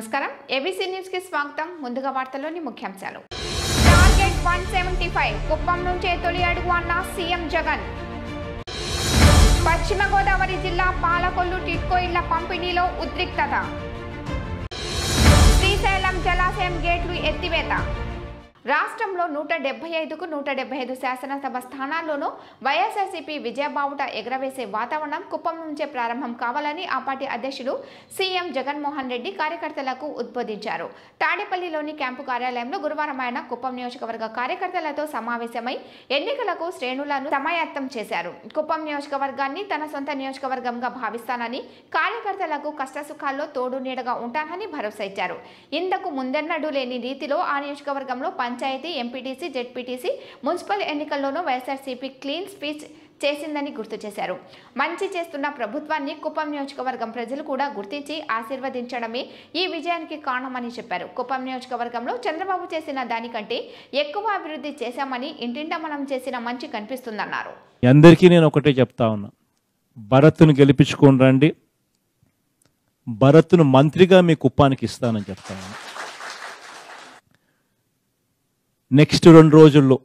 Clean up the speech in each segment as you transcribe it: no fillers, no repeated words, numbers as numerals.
నమస్కారం ABC news కి స్వాగతం ముందుగా వార్తల్లోని ముఖ్యాంశాలు టార్గెట్ 175 కుప్పం నుంచి తొలి అడుగు అన్న సీఎం జగన్ పశ్చిమ గోదావరి జిల్లా పాలకొల్లు టిట్కో ఇళ్ల పంపిణీలో ఉద్రిక్తత శ్రీశైలం జలాశయం గేట్లు ఎత్తివేత రాష్ట్రంలో 175కు 175 శాసనసభ స్థానాల్లోనూ వైఎస్ఆర్సీపీ విజయబావుట ఎగరవేసే వాతావరణం కుప్పం నుంచే ప్రారంభం కావాలని ఆ పార్టీ అధ్యక్షుడు సీఎం జగన్మోహన్ రెడ్డి కార్యకర్తలకు ఉద్బోధించారు. తాడేపల్లిలోని క్యాంపు కార్యాలయంలో గురువారం ఆయన కుప్పం నియోజకవర్గ కార్యకర్తలతో సమావేశమై ఎన్నికలకు శ్రేణులను సమాయత్తం చేశారు. కుప్పం నియోజకవర్గాన్ని తన సొంత నియోజకవర్గంగా భావిస్తానని, కార్యకర్తలకు కష్టసుఖాల్లో తోడు నీడగా ఉంటానని భరోసా ఇచ్చారు. ఇంతకు ముందెన్నడూ లేని రీతిలో ఆ నియోజకవర్గంలో పంచాయతీ, ఎంపీటీసీ, జెడ్పీటీసీ, మున్సిపల్ ఎన్నికల్లోనూ వైఎస్ఆర్సీపీ క్లీన్ స్పీచ్ చేసిందని గుర్తు చేశారు. మంచి చేస్తున్న ప్రభుత్వాన్ని కుప్పం నియోజకవర్గం ప్రజలు కూడా గుర్తించి ఆశీర్వదించడమే ఈ విజయానికి కారణమని చెప్పారు. కుప్పం నియోజకవర్గంలో చంద్రబాబు చేసిన దానికంటే ఎక్కువ అభివృద్ధి చేశామని, ఇంటింటా మనం చేసిన మంచి కనిపిస్తుందన్నారు. అందరికీ నేను ఒకటే చెప్తా ఉన్నా, భరత్ను గెలిపించుకొని రండి, భరత్ను మంత్రిగా మీ కుప్పానికి ఇస్తానని చెప్తా ఉన్నా. నెక్స్ట్ 2 రోజుల్లో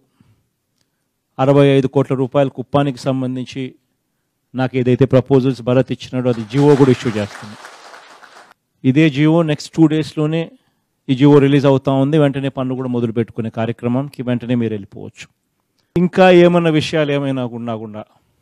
65 కోట్ల రూపాయల కుప్పానికి సంబంధించి నాకు ఏదైతే ప్రపోజల్స్ భరత్ ఇచ్చినాడో అది జియో కూడా ఇష్యూ చేస్తుంది. ఇదే జియో నెక్స్ట్ 2 డేస్లోనే ఈ జియో రిలీజ్ అవుతా ఉంది. వెంటనే పనులు కూడా మొదలు పెట్టుకునే కార్యక్రమానికి వెంటనే మీరు వెళ్ళిపోవచ్చు. ఇంకా ఏమన్నా విషయాలు ఏమైనా ఉన్నా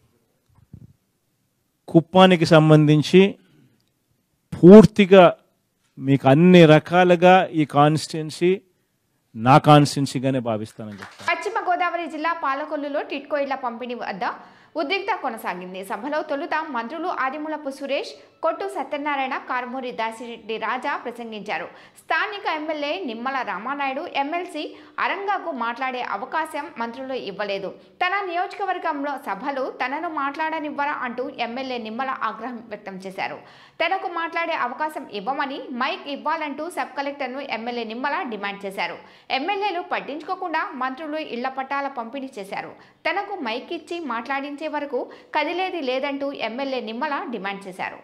కుప్పానికి సంబంధించి పూర్తిగా మీకు అన్ని రకాలుగా ఈ కాన్స్టిట్యున్సీ నా కాన్స్టిట్యున్సీగానే భావిస్తానని చెప్తాను. పశ్చిమ గోదావరి జిల్లా పాలకొల్లులో టిట్కో ఇళ్ల పంపిణీ వద్ద ఉద్రిక్త కొనసాగింది. సభలో తొలుత మంత్రులు ఆదిమూలపు సురేష్, కొట్టు సత్యనారాయణ, కారుమూరి దాసిరెడ్డి రాజా ప్రసంగించారు. స్థానిక ఎమ్మెల్యే నిమ్మల రామానాయుడు, ఎమ్మెల్సీ అరంగాకు మాట్లాడే అవకాశం మంత్రులు ఇవ్వలేదు. తన నియోజకవర్గంలో సభలు తనను మాట్లాడనివ్వరా అంటూ ఎమ్మెల్యే నిమ్మల ఆగ్రహం వ్యక్తం చేశారు. తనకు మాట్లాడే అవకాశం ఇవ్వమని, మైక్ ఇవ్వాలంటూ సబ్ కలెక్టర్ను ఎమ్మెల్యే నిమ్మల డిమాండ్ చేశారు. ఎమ్మెల్యేలు పట్టించుకోకుండా మంత్రులు ఇళ్ల పట్టాల పంపిణీ చేశారు. తనకు మైక్ ఇచ్చి మాట్లాడించే వరకు కదిలేది లేదంటూ ఎమ్మెల్యే నిమ్మల డిమాండ్ చేశారు.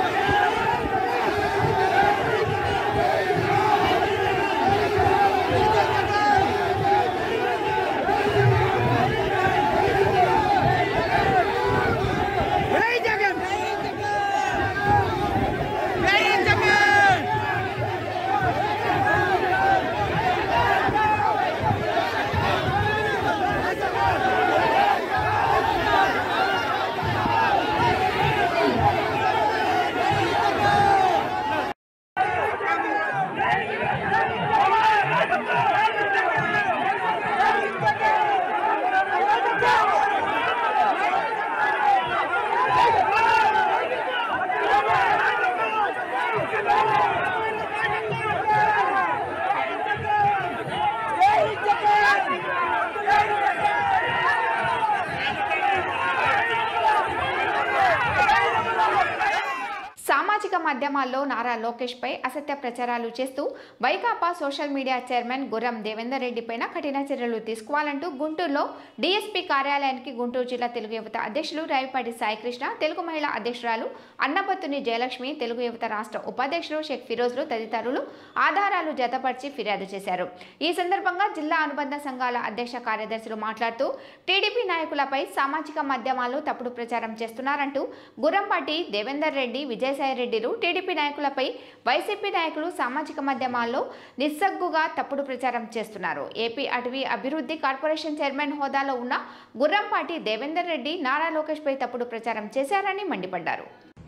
సామాజిక మాధ్యమాల్లో నారా లోకేష్ పై అసత్య ప్రచారాలు చేస్తూ వైకాపా సోషల్ మీడియా చైర్మన్ గుర్రం దేవేందర్ రెడ్డి పైన కఠిన చర్యలు తీసుకోవాలంటూ గుంటూరులో డీఎస్పీ కార్యాలయానికి గుంటూరు జిల్లా తెలుగు యువత అధ్యక్షులు రావిపాటి సాయికృష్ణ, తెలుగు మహిళా అధ్యక్షురాలు అన్నపత్తుని జయలక్ష్మి, తెలుగు యువత రాష్ట్ర ఉపాధ్యక్షులు షేక్ ఫిరోజ్లు తదితరులు ఆధారాలు జతపరిచి ఫిర్యాదు చేశారు. ఈ సందర్భంగా జిల్లా అనుబంధ సంఘాల అధ్యక్ష కార్యదర్శులు మాట్లాడుతూ టీడీపీ నాయకులపై సామాజిక మాధ్యమాల్లో తప్పుడు ప్రచారం చేస్తున్నారంటూ గుర్రంపాటి దేవేందర్ రెడ్డి, విజయసాయిరెడ్డిలు టీడీపీ నాయకులపై వైసీపీ నాయకులు సామాజిక మాధ్యమాల్లో నిస్సగ్గుగా తప్పుడు ప్రచారం చేస్తున్నారు. ఏపీ అటవీ అభివృద్ధి కార్పొరేషన్ చైర్మన్ హోదాలో ఉన్న గుర్రంపాటి దేవేందర్ రెడ్డి నారా లోకేష్ పై తప్పుడు ప్రచారం చేశారని మండిపడ్డారు.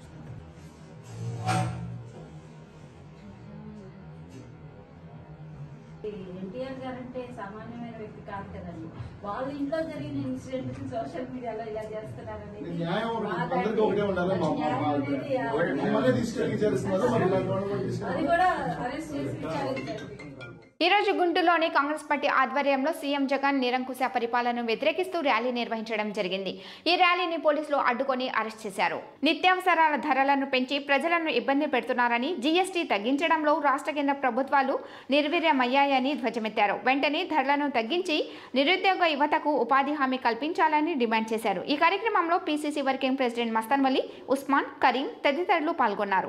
ఎన్టీఆర్ గారు అంటే సామాన్యమైన వ్యక్తి కాదు కదండి. వాళ్ళ ఇంట్లో జరిగిన ఇన్సిడెంట్ సోషల్ మీడియాలో ఇలా చేస్తున్నారనేది అది కూడా అరెస్ట్ చేసి విచారించారు. ఈ రోజు గుంటూరులోని కాంగ్రెస్ పార్టీ ఆధ్వర్యంలో సీఎం జగన్ నిరంకుశ పరిపాలనను వ్యతిరేకిస్తూ ర్యాలీ నిర్వహించడం జరిగింది. ఈ ర్యాలీని పోలీసులు అడ్డుకొని అరెస్ట్ చేశారు. నిత్యావసరాల ధరలను పెంచి ప్రజలను ఇబ్బంది పెడుతున్నారని, జీఎస్టీ తగ్గించడంలో రాష్ట్ర కేంద్ర ప్రభుత్వాలు నిర్వీర్యమయ్యాయని ధ్వజమెత్తారు. వెంటనే ధరలను తగ్గించి నిరుద్యోగ యువతకు ఉపాధి హామీ కల్పించాలని డిమాండ్ చేశారు. ఈ కార్యక్రమంలో PCC working president Mastan Vali, Usman, Karim తదితరులు పాల్గొన్నారు.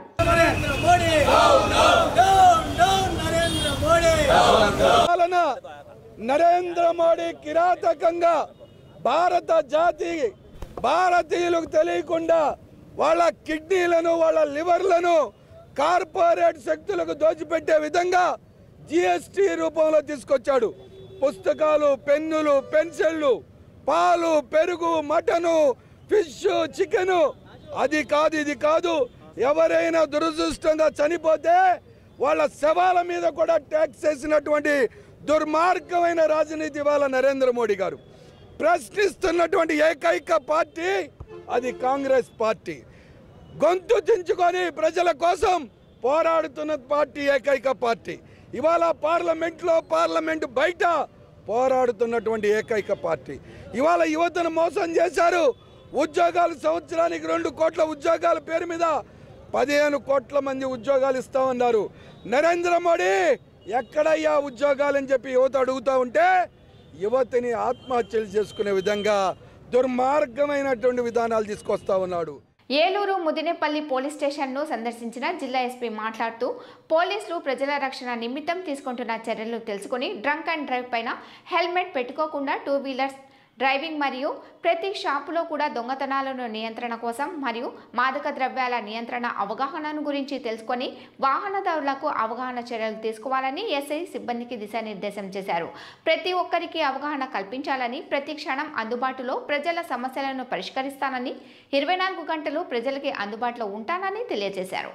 నరేంద్ర మోడీ కిరాతకంగా భారత జాతి భారతీయులకు తెలియకుండా వాళ్ళ కిడ్నీలను వాళ్ళ లివర్లను కార్పొరేట్ శక్తులకు దోచిపెట్టే విధంగా జిఎస్టీ రూపంలో తీసుకొచ్చాడు. పుస్తకాలు, పెన్నులు, పెన్సిళ్ళు, పాలు, పెరుగు, మటను, ఫిష్, చికెను, అది కాదు ఇది కాదు. ఎవరైనా దురదృష్టంగా చనిపోతే వాళ్ళ శవాల మీద కూడా ట్యాక్స్ వేసినటువంటి దుర్మార్గమైన రాజనీతి వాళ్ళ నరేంద్ర మోడీ గారు. ప్రశ్నిస్తున్నటువంటి ఏకైక పార్టీ అది కాంగ్రెస్ పార్టీ. గొంతు చించుకొని ప్రజల కోసం పోరాడుతున్న పార్టీ ఏకైక పార్టీ. ఇవాళ పార్లమెంటు బయట పోరాడుతున్నటువంటి ఏకైక పార్టీ. ఇవాళ యువతను మోసం చేశారు. ఉద్యోగాలు సంవత్సరానికి 2 కోట్ల ఉద్యోగాల పేరు మీద 15 కోట్ల మంది ఉద్యోగాలు ఇస్తామన్నారు. నరేంద్ర మోడీ ఎక్కడయ్యా ఉద్యోగాలని చెప్పి యువత అడుగుతూ ఉంటే యువతిని ఆత్మహత్యలు చేసుకునే విధంగా దుర్మార్గమైనటువంటి విధానాలు తీసుకొస్తా ఉన్నాడు. ఏలూరు ముదినేపల్లి పోలీస్ స్టేషన్ను సందర్శించిన జిల్లా ఎస్పీ మాట్లాడుతూ పోలీసులు ప్రజల రక్షణ నిమిత్తం తీసుకుంటున్న చర్యలు తెలుసుకుని డ్రంక్ అండ్ డ్రైవ్ పైన హెల్మెట్ పెట్టుకోకుండా 2 వీలర్స్ డ్రైవింగ్ మరియు ప్రతి షాపులో కూడా దొంగతనాలను నియంత్రణ కోసం మరియు మాదక ద్రవ్యాల నియంత్రణ అవగాహనను గురించి తెలుసుకొని వాహనదారులకు అవగాహన చర్యలు తీసుకోవాలని ఎస్ఐ సిబ్బందికి దిశానిర్దేశం చేశారు. ప్రతి ఒక్కరికి అవగాహన కల్పించాలని, ప్రతి క్షణం అందుబాటులో ప్రజల సమస్యలను పరిష్కరిస్తానని, 24 గంటలు ప్రజలకి అందుబాటులో ఉంటానని తెలియజేశారు.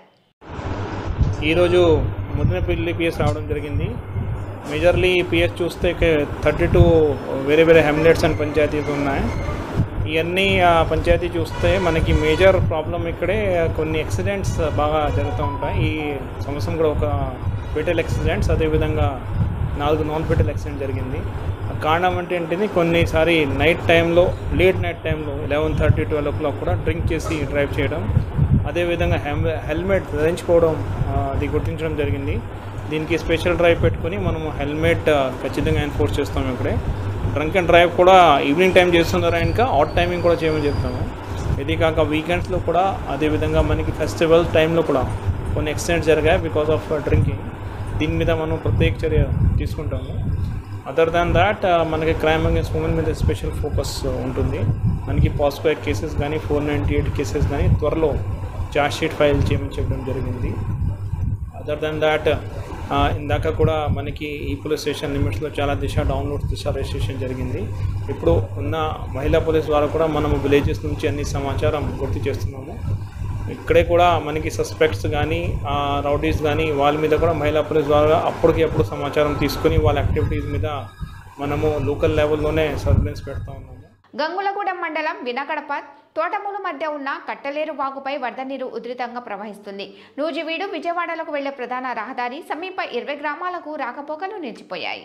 ఈరోజు ముదినేపల్లి పిఎస్ రావడం జరిగింది. మేజర్లీ పిఎస్ చూస్తే 32 వేరే వేరే హెమ్లెట్స్ అండ్ పంచాయతీలు ఉన్నాయి. ఇవన్నీ పంచాయతీ చూస్తే మనకి మేజర్ ప్రాబ్లం ఇక్కడే కొన్ని యాక్సిడెంట్స్ బాగా జరుగుతూ ఉంటాయి. ఈ సంవత్సరం కూడా ఒక ఫెటల్ యాక్సిడెంట్స్, అదేవిధంగా 4 నాన్ ఫెటల్ యాక్సిడెంట్ జరిగింది. కారణం అంటే ఏంటిది, కొన్నిసారి నైట్ టైంలో, లేట్ నైట్ టైంలో 11:30, 12 o'clock కూడా డ్రింక్ చేసి డ్రైవ్ చేయడం, అదేవిధంగా హెల్మెట్ ధరించుకోవడం అది గుర్తించడం జరిగింది. దీనికి స్పెషల్ డ్రైవ్ పెట్టుకొని మనము హెల్మెట్ ఖచ్చితంగా ఎన్ఫోర్స్ చేస్తాము. ఇక్కడే డ్రంక్ అండ్ డ్రైవ్ కూడా ఈవినింగ్ టైం చేస్తున్నారా, ఇంకా ఆట్ టైమింగ్ కూడా చేయమని చెప్తాము. ఇది కాక వీకెండ్స్లో కూడా, అదేవిధంగా మనకి ఫెస్టివల్ టైంలో కూడా కొన్ని యాక్సిడెంట్స్ జరిగాయి బికాస్ ఆఫ్ డ్రింకింగ్. దీని మీద మనం ప్రత్యేక చర్య తీసుకుంటాము. అదర్ దాన్ దాట్ మనకి క్రైమ్ అగేన్స్ట్ ఉమెన్ మీద స్పెషల్ ఫోకస్ ఉంటుంది. మనకి పాస్కో కేసెస్ కానీ 498 కేసెస్ కానీ త్వరలో ఛార్జ్ షీట్ ఫైల్ చేయమని చెప్పడం జరిగింది. అదర్ దాన్ దాట్ ఇందాక కూడా మనకి ఈ పోలీస్ స్టేషన్ లిమిట్స్లో చాలా దిశ రిజిస్ట్రేషన్ జరిగింది. ఇప్పుడు ఉన్న మహిళా పోలీస్ ద్వారా కూడా మనము విలేజెస్ నుంచి అన్ని సమాచారం గుర్తు చేస్తున్నాము. ఇక్కడే కూడా మనకి సస్పెక్ట్స్ కానీ రౌడీస్ కానీ వాళ్ళ మీద కూడా మహిళా పోలీస్ ద్వారా అప్పటికప్పుడు సమాచారం తీసుకొని వాళ్ళ యాక్టివిటీస్ మీద మనము లోకల్ లెవెల్లోనే సర్వేలెన్స్ పెడతా ఉన్నాము. గంగులగూడెం మండలం వినకడప తోటమూలు మధ్య ఉన్న కట్టలేరు వాగుపై వరద నీరు ఉధృతంగా ప్రవహిస్తుంది. నూజివీడు విజయవాడలకు వెళ్లే ప్రధాన రహదారి సమీప 20 గ్రామాలకు రాకపోకలు నిలిచిపోయాయి.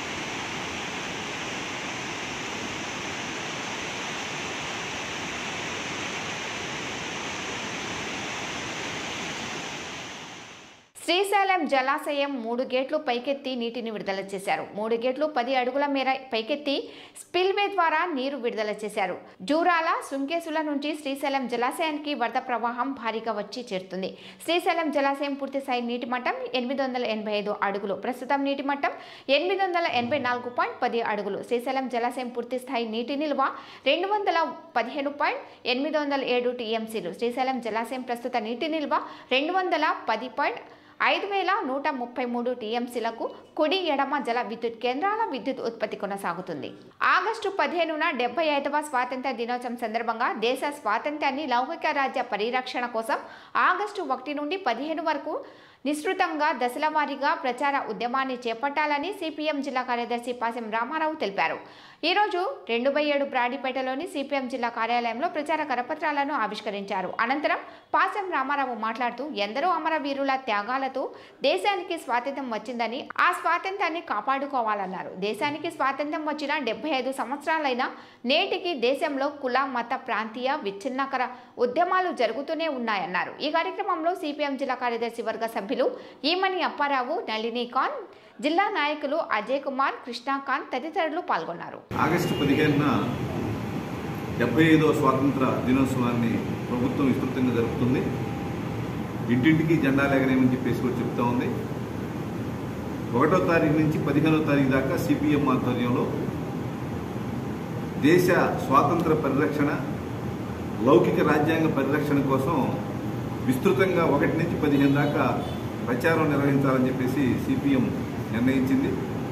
శ్రీశైలం జలాశయం 3 గేట్లు పైకెత్తి నీటిని విడుదల చేశారు. 3 గేట్లు 10 అడుగుల మేర పైకెత్తి స్పిల్వే ద్వారా నీరు విడుదల చేశారు. జూరాల, సుంకేసుల నుంచి శ్రీశైలం జలాశయానికి వరద ప్రవాహం భారీగా వచ్చి చేరుతుంది. శ్రీశైలం జలాశయం పూర్తి స్థాయి నీటి మట్టం 885 అడుగులు. ప్రస్తుతం నీటి మట్టం 884.10 అడుగులు. శ్రీశైలం జలాశయం పూర్తి స్థాయి నీటి నిల్వ 215.807 టీఎంసీలు. శ్రీశైలం జలాశయం ప్రస్తుత నీటి నిల్వ 210.5133 టీఎంసీలకు కుడి ఎడమ జల విద్యుత్ కేంద్రాల విద్యుత్ ఉత్పత్తి కొనసాగుతుంది. ఆగస్టు 15న 75వ స్వాతంత్ర్య దినోత్సవం సందర్భంగా దేశ స్వాతంత్ర్యాన్ని లౌకిక రాజ్య పరిరక్షణ కోసం ఆగస్టు 1 నుండి 15 వరకు నిశ్చితంగా దశల వారీగా ప్రచార ఉద్యమాన్ని చేపట్టాలని సిపిఎం జిల్లా కార్యదర్శి పాసెం రామారావు తెలిపారు. ఈరోజు 2/7 బ్రాడీపేటలోని సిపిఎం జిల్లా కార్యాలయంలో ప్రచార కరపత్రాలను ఆవిష్కరించారు. అనంతరం పాసెం రామారావు మాట్లాడుతూ ఎందరో అమరవీరుల త్యాగాలతో దేశానికి స్వాతంత్ర్యం వచ్చిందని ఆ స్వాతంత్ర్యాన్ని కాపాడుకోవాలన్నారు. దేశానికి స్వాతంత్ర్యం వచ్చిన 75 సంవత్సరాలైనా నేటికి దేశంలో కుల మత ప్రాంతీయ విచ్ఛిన్నకర ఉద్యమాలు జరుగుతూనే ఉన్నాయన్నారు. ఈ కార్యక్రమంలో సిపిఎం జిల్లా కార్యదర్శి వర్గ సభ్యులు ఈమని అప్పారావు, నళిని ఖాన్, జిల్లా నాయకులు అజయ్ కుమార్, కృష్ణాకాంత్ తదితరులు పాల్గొన్నారు. ఆగస్టు 15న 75వ స్వాతంత్ర దినోత్సవాన్ని ప్రభుత్వం విస్తృతంగా జరుపుతుంది. ఇంటింటికి జెండాలు ఎగరేయమని చెప్పేసి కూడా చెప్తా ఉంది. 1వ తారీఖు నుంచి 15వ తారీఖు దాకా సిపిఎం ఆధ్వర్యంలో దేశ స్వాతంత్ర పరిరక్షణ, లౌకిక రాజ్యాంగ పరిరక్షణ కోసం విస్తృతంగా 1 నుంచి 15 దాకా ప్రచారం నిర్వహించాలని చెప్పేసి సిపిఎం నిర్ణయించింది.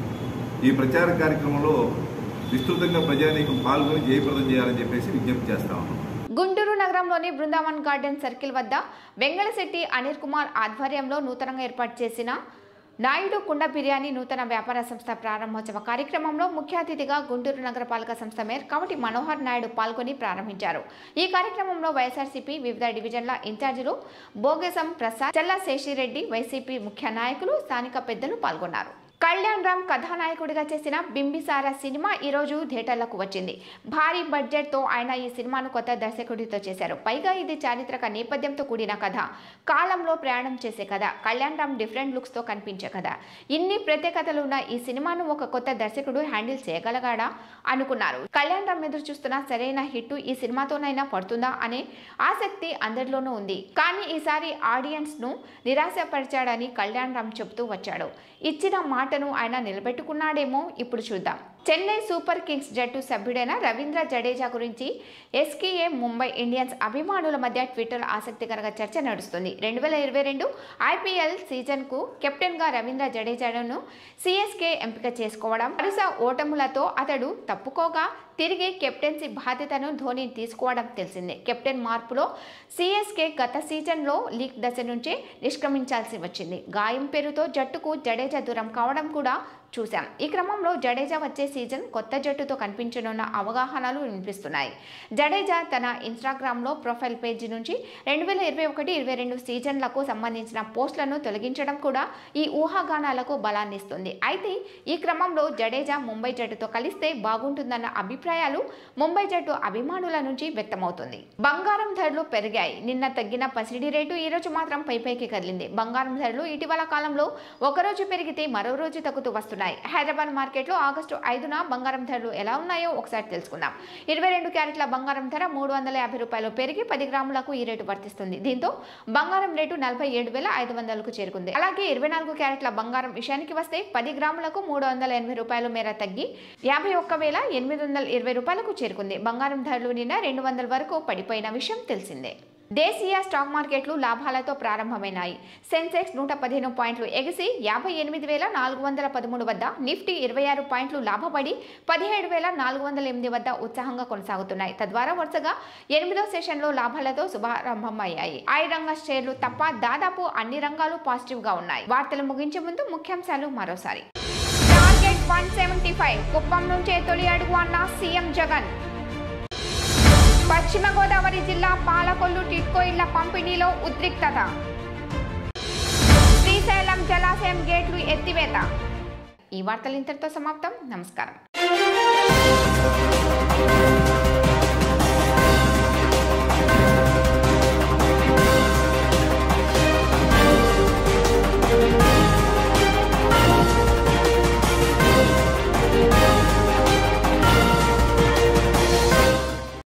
ఈ ప్రచార కార్యక్రమంలో విస్తృతంగా ప్రజానీకం పాల్గొని జయప్రదం చేయాలని చెప్పేసి విజ్ఞప్తి చేస్తా ఉన్నాం. గుంటూరు నగరంలోని బృందావన్ గార్డెన్ సర్కిల్ వద్ద వెంగళశెట్టి అనిల్ కుమార్ ఆధ్వర్యంలో నూతనంగా ఏర్పాటు చేసిన నాయుడు కుండ బిర్యానీ నూతన వ్యాపార సంస్థ ప్రారంభోత్సవ కార్యక్రమంలో ముఖ్య అతిథిగా గుంటూరు నగరపాలక సంస్థ మేయర్ కవటి మనోహర్ నాయుడు పాల్గొని ప్రారంభించారు. ఈ కార్యక్రమంలో వైఎస్ఆర్సీపీ వివిధ డివిజన్ల ఇన్ఛార్జీలు బోగెసం ప్రసాద్, చల్ల శేషిరెడ్డి, వైసీపీ ముఖ్య నాయకులు, స్థానిక పెద్దలు పాల్గొన్నారు. కళ్యాణ్ రామ్ కథానాయకుడిగా చేసిన బింబిసార సినిమా ఈరోజు థియేటర్లకు వచ్చింది. భారీ బడ్జెట్తో ఆయన ఈ సినిమాను కొత్త దర్శకుడితో చేశారు. పైగా ఇది చారిత్రక నేపథ్యంతో కూడిన కథ, కాలంలో ప్రయాణం చేసే కథ, కళ్యాణ్ రామ్ డిఫరెంట్ లుక్స్తో కనిపించే కథ. ఇన్ని ప్రత్యేకతలు ఉన్న ఈ సినిమాను ఒక కొత్త దర్శకుడు హ్యాండిల్ చేయగలగాడా అనుకున్నారు. కళ్యాణ్ రామ్ ఎదురు చూస్తున్న సరైన హిట్ ఈ సినిమాతోనైనా పడుతుందా అనే ఆసక్తి అందరిలోనూ ఉంది. కానీ ఈసారి ఆడియన్స్ ను నిరాశపరిచాడని కళ్యాణ్ రామ్ చెబుతూ వచ్చాడు. ఇచ్చిన మాటను ఆయన నిలబెట్టుకున్నాడేమో ఇప్పుడు చూద్దాం. చెన్నై సూపర్ కింగ్స్ జట్టు సభ్యుడైన రవీంద్ర జడేజా గురించి ఎస్కేఏ ముంబై ఇండియన్స్ అభిమానుల మధ్య ట్విట్టర్ ఆసక్తికర చర్చ నడుస్తుంది. 2022 ఐపీఎల్ సీజన్కు కెప్టెన్గా రవీంద్ర జడేజాను సిఎస్కే ఎంపిక చేసుకోవడం, వరుస ఓటములతో అతడు తప్పుకోగా తిరిగి కెప్టెన్సీ బాధ్యతను ధోని తీసుకోవడం తెలిసిందే. కెప్టెన్ మార్పులో సిఎస్కే గత సీజన్లో లీగ్ దశ నుంచే నిష్క్రమించాల్సి వచ్చింది. గాయం పేరుతో జట్టుకు జడేజా దూరం కావడం కూడా చూశాం. ఈ క్రమంలో జడేజా వచ్చే సీజన్ కొత్త జట్టుతో కనిపించనున్న అవగాహనలు వినిపిస్తున్నాయి. జడేజా తన ఇన్స్టాగ్రామ్లో ప్రొఫైల్ పేజీ నుంచి 2021-22 సీజన్లకు సంబంధించిన పోస్టులను తొలగించడం కూడా ఈ ఊహాగానాలకు బలాన్నిస్తుంది. అయితే ఈ క్రమంలో జడేజా ముంబై జట్టుతో కలిస్తే బాగుంటుందన్న అభిప్రాయాలు ముంబై జట్టు అభిమానుల నుంచి వ్యక్తమవుతుంది. బంగారం ధరలు పెరిగాయి. నిన్న తగ్గిన పసిడి రేటు ఈ రోజు మాత్రం పైకి కదిలింది. బంగారం ధరలు ఇటీవల కాలంలో ఒకరోజు పెరిగితే మరో రోజు తగ్గుతూ వస్తున్నాయి. హైదరాబాద్ మార్కెట్లో ఆగస్టు 5న బంగారం ధరలు ఎలా ఉన్నాయో ఒకసారి తెలుసుకుందాం. 22 క్యారెట్ల బంగారం ధర 350 రూపాయలు పెరిగి 10 గ్రాములకు ఈ రేటు వర్తిస్తుంది. దీంతో బంగారం రేటు 47,500కు చేరుకుంది. అలాగే 24 క్యారెట్ల బంగారం విషయానికి వస్తే 10 గ్రాములకు 380 రూపాయల మేర తగ్గి 51,820 రూపాయలకు చేరుకుంది. బంగారం ధరలు నిన్న 200 వరకు పడిపోయిన విషయం తెలిసిందే. దేశీయ స్టాక్ మార్కెట్లు లాభాలతో ప్రారంభమైనాయి. సెన్సెక్స్ 115 పాయింట్లు ఎగిసి 58,413 వద్ద, నిఫ్టీ 26 పాయింట్లు లాభపడి 17,408 వద్ద ఉత్సాహంగా కొనసాగుతున్నాయి. తద్వారా వరుసగా 8వ సెషన్లో లాభాలతో శుభారంభమయ్యాయి. రంగ షేర్లు తప్ప దాదాపు అన్ని రంగాలు పాజిటివ్ గా ఉన్నాయి. వార్తలు ముగించే ముందు ముఖ్యాంశాలు మరోసారి. టార్గెట్ 175 కుప్పం నుంచే తొలి అడుగు అన్న సీఎం జగన్. పశ్చిమ గోదావరి జిల్లా పాలకొల్లు టిట్కో ఇళ్ల పంపిణీలో ఉద్రిక్తత. శ్రీశైలం జలాశయం గేట్లు ఎత్తివేత. ఈ వార్తలు ఇంతటితో సమాప్తం. నమస్కారం.